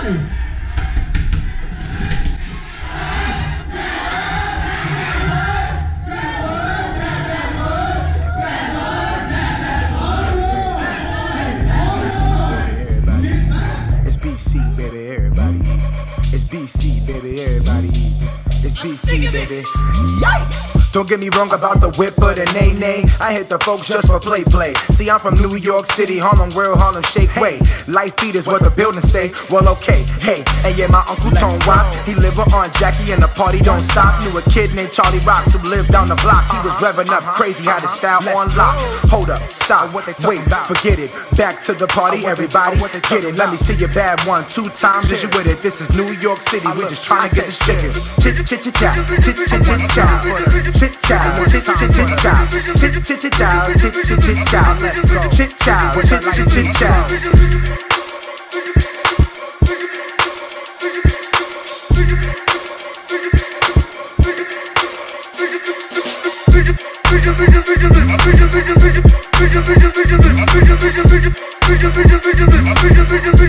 BC, baby, everybody eat. It's BC, baby, everybody eats. It's BC, baby. Yikes! Don't get me wrong about the whip or the nay-nay. I hit the folks just for play-play. See, I'm from New York City, Harlem World, Harlem Shake Way. Litefeet is what the buildings say. Well, okay, hey, and yeah, my Uncle Tone Rock. He live with Aunt Jackie and the party don't stop. Knew a kid named Charlie Rocks who lived down the block. He was revving up crazy, had his style on lock. Hold up, stop, wait, forget it. Back to the party, everybody, get it. Let me see your bad one, 2 times, is you with it? This is New York City, we just trying to get this chicken. Chit chit chit chow, chit chit chit chow, chit chow, chit chit chit chow, chit chit chit chow, chit chit chit chow, let's go. Chit chow, chit chit chit chow. Think